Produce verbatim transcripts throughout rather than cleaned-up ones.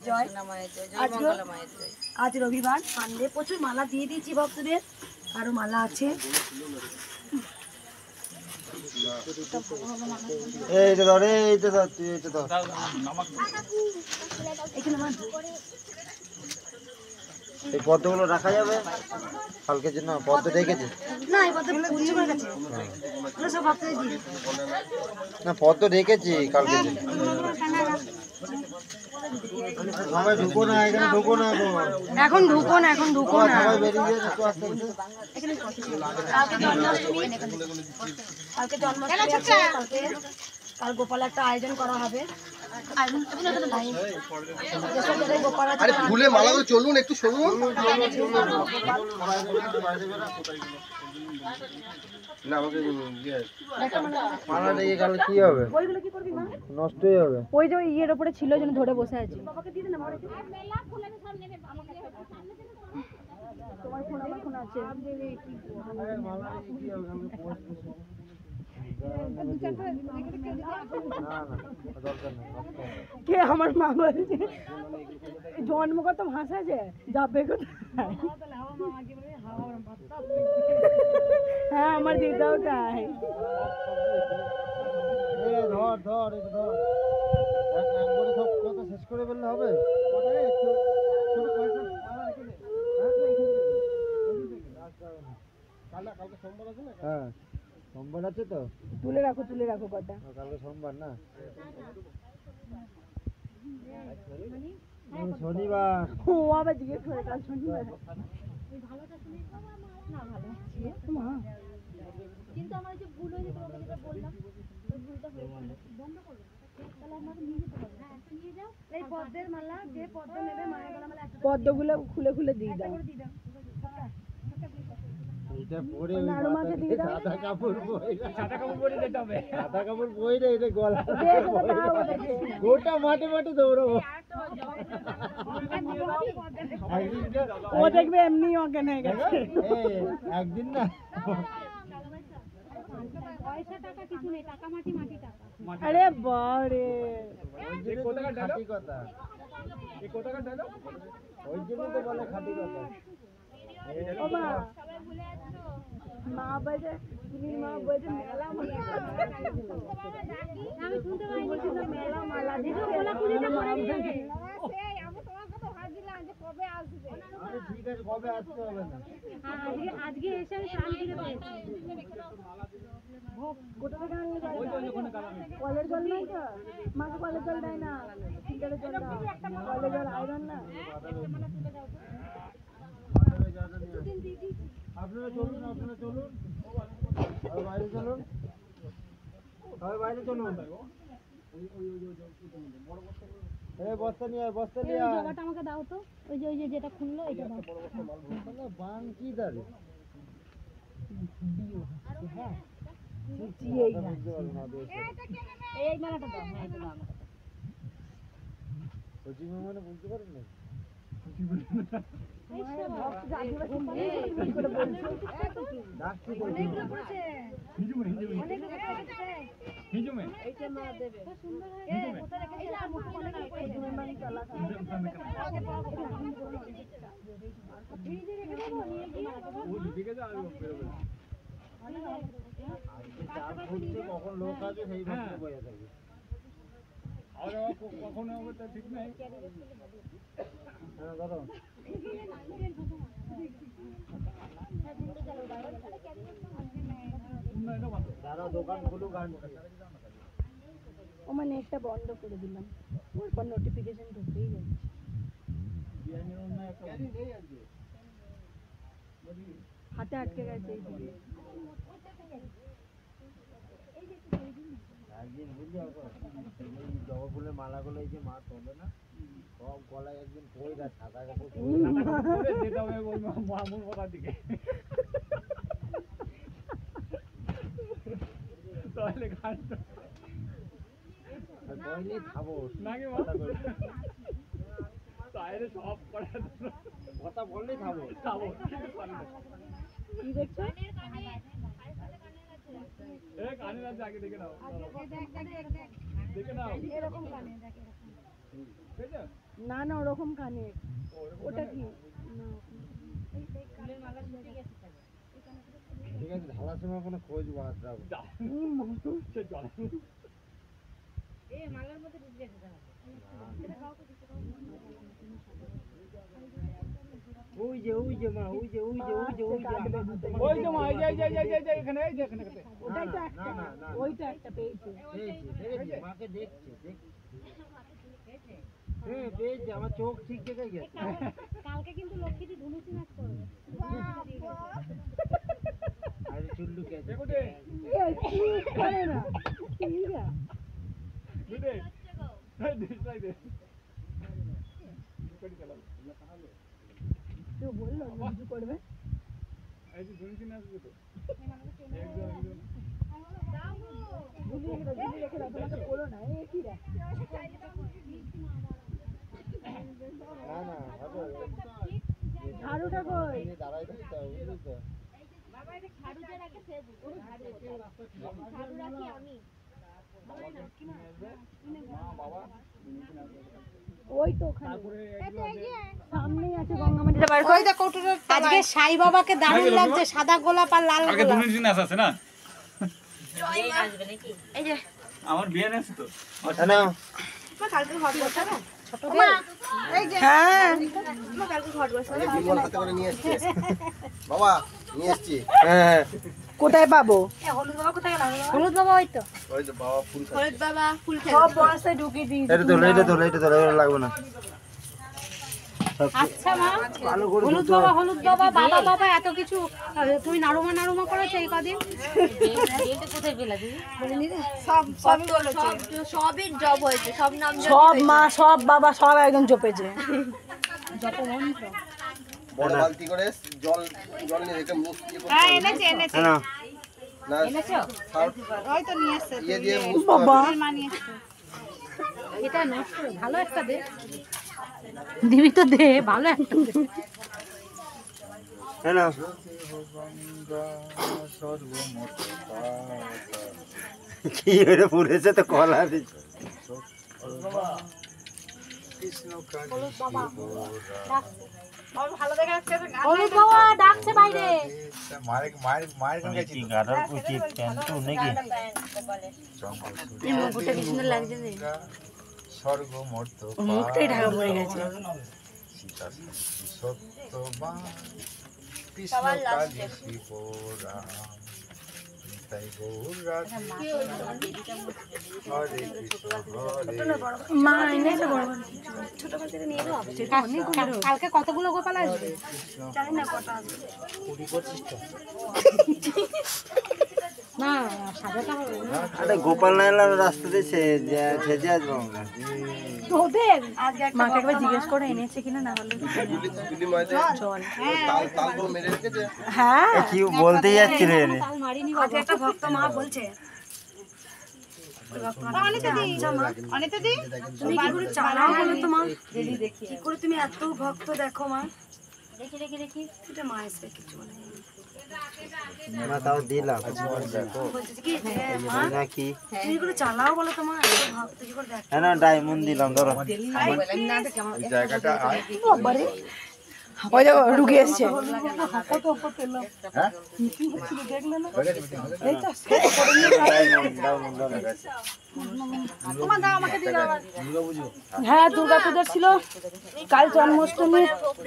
জয়। আজ রবিবার সানডে, প্রচুর মালা দিয়ে দিয়েছি ভক্তদের, আরো মালা আছে। এই পদ্মগুলো রাখা যাবে কালকের জন্য? পদ্ম রেখেছে না, এই পদ্ম পুজো করে গেছে, সব ভক্তদের দিয়ে না, পদ্ম রেখেছি কালকের জন্য। সবাই ঢুকো না, এখানে ঢুকো না, এখন ঢুকো না, এখন ঢুকো না। সবাই বেরিয়ে যাচ্ছে একটু আস্তে কালকে জন্মাষ্টমী, কালকে জন্মাষ্টমী আছে, কালকে কাল গোপালের একটা আয়োজন করা হবে। আরে ফুলে মালাগুলো চলুন একটু সরুন। না আমাকে মালা রেখে গেলে কি হবে? নষ্টই হবে। ওই যে ইয়ের উপরে ছিল, যেন ধরে বসে আছে। তোমার ফোন আমার ফোন আছে। কে আমার মা বলছে জন্মগত ভাষা যে যাবে কোথায়? হ্যাঁ, আমার দিদাও তাই। ধর ধর ধর একবারে সব কথা শেষ করে বললে হবে? হ্যাঁ, সোমবার আছে তো, তুলে রাখো, তুলে রাখো কটা। কালকে সোমবার না, শনিবার। ও আবার জিজ্ঞেস করে কাল শনিবার। কিন্তু আমার যে ভুল হয়েছে, তোমাকে যেটা বললাম, ওই ভুলটা হয়েছে, বন্ধ করো তাহলে আমরা নিয়ে যেতে পারবো। হ্যাঁ, একটা নিয়ে যাও। এই পদ্মের মালা, যে পদ্ম নেবে মায়ের গলা মালা, পদ্মগুলো খুলে খুলে দিয়ে দাও। এটা পরে ওই মাথায় সাদা কাপড় পরে, সাদা কাপড় পরে যেতে হবে, সাদা কাপড় পরে এটা গলা গোটা মাঠে মাঠে দৌড়াবো। ও দেখবে এমনি অজ্ঞান হয়ে গেছে। একদিন না, পয়সা টাকা কিছু নেই, টাকা মাটি, মাটি টাকা। আরে বারে, এই কোথাকার খাঁটি কথা, এই কোথাকার ডায়লগ, ওই জন্য তো বলে খাঁটি কথা। ও মা, মা বলে, তুমি মা বলে মেলা মালা, আমি শুনতে পাইনি, কিন্তু মেলা মালা দিছো, ওলা পুজোটা করে দিয়েছে। সেই আমি তোমার কথা ভাবছিলাম যে কবে আসবে। আরে ঠিক আছে, কবে আসতে হবে না, আজকে আজকে এসে আমি প্রাণ দিতে পেরেছি। কোথা থেকে আনলে? কলের জল নাই তো, মাকে কলের জল দেয় না, ফিল্টারের জল দাও। কলের জল আয়রন না। আপনারা চলুন, আপনারা চলুন, সবাই বাইরে চলুন, সবাই বাইরে চলুন। এই বস্তা নিয়ে আয়, বস্তা নিয়ে আয়। জায়গাটা আমাকে দাও তো, ওই যে ওই যে যেটা খুললো এটা দাও। বান কি দাঁড়ে? হ্যাঁ, এই এই মালাটা দাও, হ্যাঁ এটা দাও আমাকে। বুঝি মানে বুঝতে পারেন না? কখন লোক আছে সেই ভাবে বোঝা থাকবে, কখন হবে তা ঠিক নাই। হ্যাঁ ধরো, দাঁড়াও, দোকান খুলুক। ও মানে নেটটা বন্ধ করে দিলাম, ওরপর নোটিফিকেশন ঢুকেই যাচ্ছে। হাতে আটকে গেছে এইদিকে। একদিন বুঝলি এই জবা ফুলের মালাগুলো এই যে মা তোলে না, সব গলায় একদিন পরে দেয় সাদা কাপড় পরে যেতে হবে ওই মামুর কথা দিকে, তাহলে গানটা বইলে খাবো নাকি মাথা করে তাইলে সব করা কথা বললেই খাবো খাবো। কি দেখছো? এ কানের আছে, আগে দেখে নাও, দেখে নাও এরকম কানে, দেখে এরকম ঠিক আছে। না না ওরকম কানে ওটা কি না ঠিক আছে ঢালার সময় কোনো খোঁজ বাদ রাখবো ওই যে ওই যে মা ওই যে ওই যে ওই যে ওই যে ওই যে মা এই যে এই যে এই যে এই যে এখানে এই যে এখানে ওটাই তো একটা ওইটা একটা পেয়েছে পেয়েছি দেখেছি মাকে দেখছি দেখছি হ্যাঁ পেয়েছি আমার চোখ ঠিক জায়গায় গেছে কালকে কিন্তু লক্ষ্মীটি ধুনুচি নাচ করবে আর চুল্লু গেছে দেখোটে করে না ঠিক আছে দুটে এই দিস লাইক দে কোটি চালাও তো বললো না কিছু করবে এই যে ধুনুচি নাচ তো গুলি রেখে দাও গুলি রেখে দাও তোমাকে বলো না এই কি রে না না হবে ঝাড়ুটা কই দাঁড়াই থাকতে হবে বুঝলি তো বাবা এটা ঝাড়ু দিয়ে রাখে সে বুঝে ঝাড়ু ঝাড়ু রাখি আমি ওই তো ওখানে সামনেই আছে গঙ্গামাটিটা বার করে আজকে সাই বাবাকে দারুণ লাগছে সাদা গোলাপ আর লাল কালকে গোলাপ ধুনুচি নাচ আছে না এই যে আমার বিয়ে আছে তো না কালকে ঘট বসা না হ্যাঁ কালকে ঘট বসা বিমল হাতে করে নিয়ে এসছি বাবা নিয়ে এসছি হ্যাঁ কোথায় পাবো হলুদ বাবা কোথায় গেল হলুদ বাবা ওই তো ওই তো বাবা ফুল খাচ্ছে হলুদ বাবা ফুল সব বড়াতে ঢুকিয়ে দিই এটা তোলো এটা তোলো এটা তোলো এটা লাগবে না আচ্ছা মা হলুদ বাবা হলুদ বাবা বাবা বাবা এত কিছু তুমি নাড়ুমা নাড়ুমা করেছো এই কদিন কোথায় পেলা দিদি সব সব সবই জব হয়েছে সব নাম সব মা সব বাবা সব একদম চপেছে বড় বালতি করে জল জল নিয়ে রেখে মুখ দিয়ে করতে হ্যাঁ হবে। এনেছে এনেছে না না এনেছো সার্ফ ওই তো নিয়ে এসছে ইয়ে দিয়ে মুছতে বাবা হবে। মা নিয়ে এসছে এটা নষ্ট ভালো একটা দে দিবি তো দে ভালো একটা দে হ্যাঁ না কি এটা পুরেছে তো কলা দিচ্ছে হলুদ বাবা ডাকছে বাইরে মুখটা কি সুন্দর লাগছে রে মুখটাই ঢাকা পড়ে গেছে মা এনেছে বড় বড় ছোট ছোট থেকে নিয়ে যাও কালকে কতগুলো গোপাল আসবে জানি না কটা আসবে না সাজাতে হবে না আরে গোপাল না এলাম রাস্তাতে সেজে আসবো আমরা তোদের মাকে একবার জিজ্ঞেস করে এনেছে কিনা না হলে তুলি ময়দা জল তাল তাল গুলো মেরে রেখেছে হ্যাঁ কি বলতে যাচ্ছিল এনে তাল মারিনি আজকে একটা ভক্ত মা বলছে তুমি কি করে চালাও বলো তো মা কি করে তুমি এত ভক্ত দেখো মা দেখি দেখি দেখি এটা মা এসে কিছু বলে না তাও দিলাম বলছে কি যে মা নাকি তুমি কি করে চালাও বলো তো মা এত ভক্ত কি করে দেখো হ্যাঁ না ডায়মন্ড দিলাম ধরো জায়গাটা আর বাবারে ওই দেখো রুগী এসছে হ্যাঁ দুর্গা পূজা ছিল কাল জন্মাষ্টমী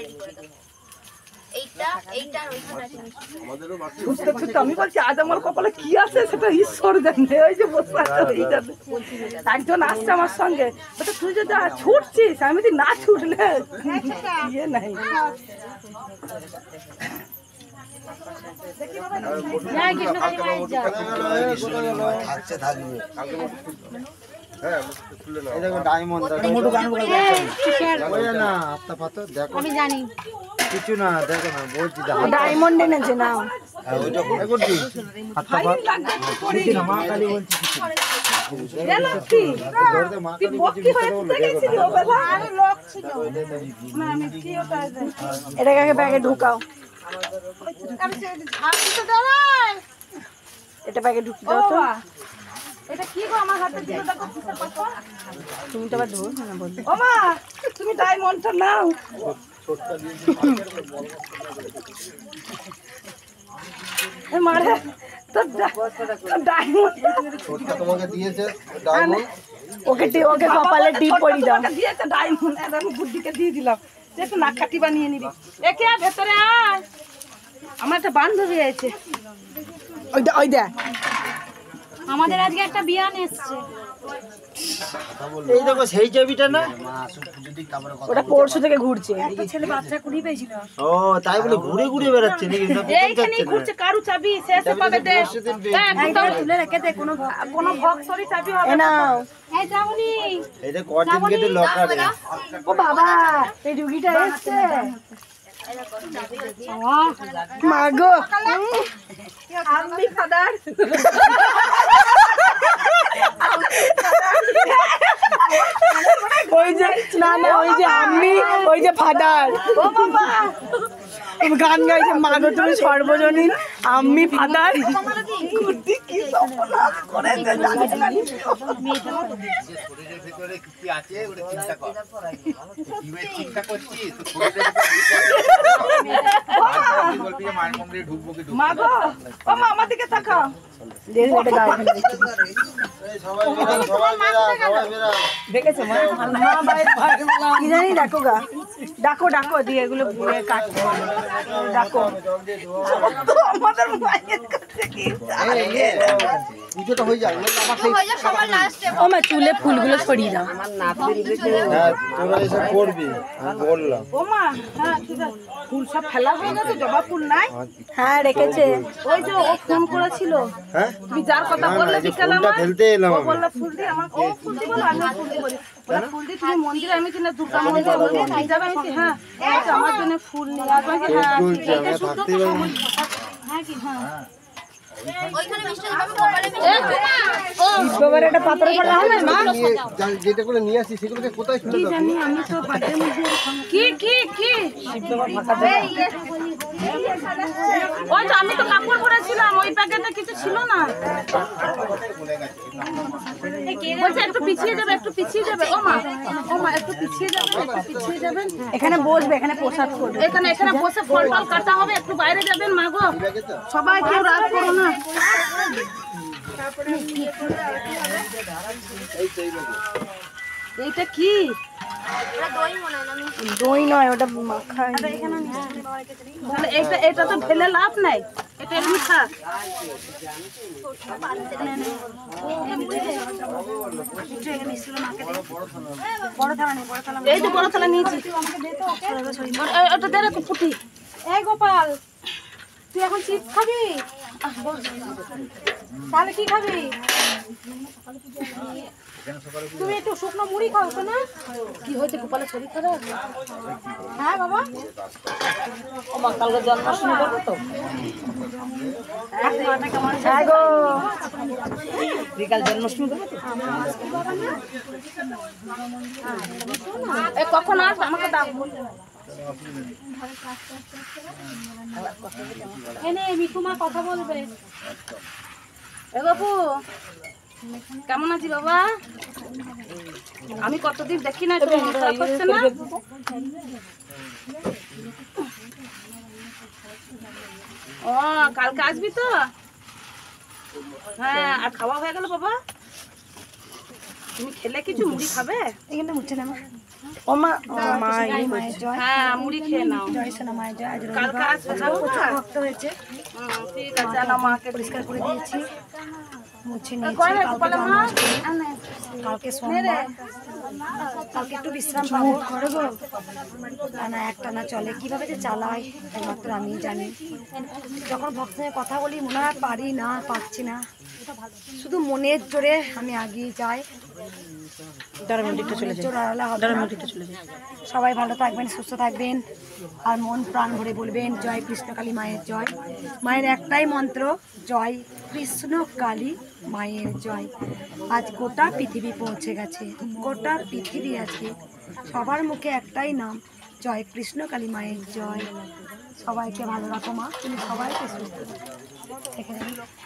এইটা এইটা ওইখানে আছে আমাদেরও বাকি বুঝতে পারছি আমি বলছি আজ আমার কপালে কি আছে সেটা ঈশ্বর জানে ওই যে বসে আছে এইটাতে একজন আসছে আমার সঙ্গে বলছে তুই যদি আজ ছুটছিস আমি যদি না ছুটলে ইয়ে নাই থাকছে থাকবে হ্যাঁ খুলে নাও এই দেখো ডায়মন্ড না আত্মা পাতো দেখো আমি জানি কিছু না দেখো না বলছি দেখো ডায়মন্ড এনেছে নাও ওইটা করছি আত্মা পাত কিছু না মা কালী বলছি কিছু ধরতে মা কালী বলছি এটাকে আগে ব্যাগে ঢুকাও এটা ব্যাগে ঢুকিয়ে দাও তো এটা কি গো আমার হাতে দিলে দেখো তুমি তো আবার ধরো না বল ও মা তুমি ডায়মন্ডটা নাও এ মারে তো ডায়মন্ড ছোটটা তোমাকে দিয়েছে ডায়মন্ড ওকে টি ওকে কপালে টিপ পড়ি দাও দিয়েছে ডায়মন্ড আর আমি বুদ্ধিকে দিয়ে দিলাম যে একটু নাকাটি বানিয়ে নিবি একে আর ভেতরে আয় আমার একটা বান্ধবী আছে ওই দে ওই দে আমাদের আজকে একটা বিয়ান এসছে এই দেখো সেই চাবিটা না ওটা পরশু থেকে ঘুরছে ছেলে বাচ্চা কুড়ি পেয়েছিল ও তাই বলে ঘুরে ঘুরে বেড়াচ্ছে নাকি না এইখানেই ঘুরছে কারু চাবি শেষে পাবে দে একদম তুলে রেখে দে কোনো কোনো ভক্তরই চাবি হবে না এই যাবনি এটা কটন গেটে লকারে ও বাবা এই রুগীটা এসছে মাগো আমি ফাদার ওই যে না না ওই যে আমি ওই যে ফাদার ও বাবা গান গাইছে মাগো তুমি সর্বজনীন আমি ফাদার কুর্তি কি সপনাস করে শরীরের ভিতরে কি আছে ওটা চিন্তা কর কি চিন্তা করছিস তো শরীরের ভিতরে মায়ের মন্দিরে ঢুকবো কি ঢুকবো মাগো ও মা আমার দিকে তাকাও দেখো এটা গায় সবাই বেরা সবাই বেরা সবাই বেরা দেখেছো মা মা বাইরে কি জানি ডাকো গা ডাকো ডাকো দিয়ে এগুলো বুড়ে কাটতে ডাকো আমাদের মায়ের কাছে কি পুজোটা হয়ে যায় আমার সেই ও মা চুলে ফুলগুলো ছড়িয়ে দাও হ্যাঁ তোরা এসে করবি আমি বললাম ও মা হ্যাঁ ঠিক আছে ফুল সব ফেলা হয়ে গেছে জবা ফুল নাই হ্যাঁ রেখেছে ওই যে ও ফোন করেছিল হ্যাঁ তুমি যার কথা বললে বিকালে ফুলটা ফেলতে এলাম ও আমি বললে ফুল দিয়ে আমার ও ফুল দিয়ে বলো আমি ফুল দিয়ে বলি বলে ফুল দিয়ে তুমি মন্দিরে আমি কিনা দুর্গা মন্দিরে বলি নিয়ে যাবে আমি কি, হ্যাঁ বলছে, আমার জন্য ফুল নিয়ে আসবে আমি কি, হ্যাঁ বলছি আমরা থাকতেই পারি না। হ্যাঁ কি হ্যাঁ নিয়ে যা- যেটা করে নিয়ে আসি সেগুলোকে কোথায় ফেলে দাও জানি আমি তো বাড়ির মধ্যে কি কি কি ওই তো আমি তো কাপড় পরেছিলাম ওই প্যাকেটে কিছু ছিল না বলছে একটু পিছিয়ে যাবে একটু পিছিয়ে যাবে ও মা ও মা একটু পিছিয়ে যাবে একটু পিছিয়ে যাবেন এখানে বসবে এখানে প্রসাদ করবে এখানে এখানে বসে ফল টল কাটা হবে একটু বাইরে যাবেন মা গো সবাই কেউ রাগ করো না এইটা কি দই নয় ওটা মাখা তাহলে এটা এটা তো ফেলে লাভ নাই এটা এমনি থাক এই যে বড় থালা নিয়েছি এ- ওটা দে রে ফুটি এই গোপাল তুই এখন চিপস খাবি তাহলে কি খাবি তুমি একটু শুকনো মুড়ি খাও তো না কি হয়েছে গোপালের শরীর খারাপ হ্যাঁ বাবা ও মা কালকে জন্মাষ্টমী করবো তো বিকাল জন্মাষ্টমী করবো তো এ কখন আসবে আমাকে দাও এনে মিঠু মা কথা বলবে এ বাবু কেমন আছি বাবা আমি কতদিন দেখি না একটু মন খারাপ হচ্ছে না ও কালকে আসবি তো হ্যাঁ আর খাওয়া হয়ে গেল বাবা তুমি খেলে কিছু মুড়ি খাবে এখানে উঠছে না ও মা মা হ্যাঁ মুড়ি খেয়ে নাও কালকে আসবে ভক্ত হয়েছে ঠিক আছে না মাকে পরিষ্কার করে দিয়েছি মুছে নিয়েছি কালকে সোমবার কালকে একটু বিশ্রাম পাবো করবো না একটা না চলে কিভাবে যে চালাই একমাত্র আমি জানি যখন ভক্তের কথা বলি মনে হয় পারি না পারছি না শুধু মনের জোরে আমি এগিয়ে যাই সবাই ভালো থাকবেন সুস্থ থাকবেন আর মন প্রাণ ভরে বলবেন জয় কৃষ্ণকালী মায়ের জয় মায়ের একটাই মন্ত্র জয় কৃষ্ণ কালী মায়ের জয় আজ গোটা পৃথিবী পৌঁছে গেছে গোটা পৃথিবী আছে সবার মুখে একটাই নাম জয় কৃষ্ণকালী মায়ের জয় সবাইকে ভালো রাখো মা তুমি সবাইকে সুস্থ রাখো। এখানে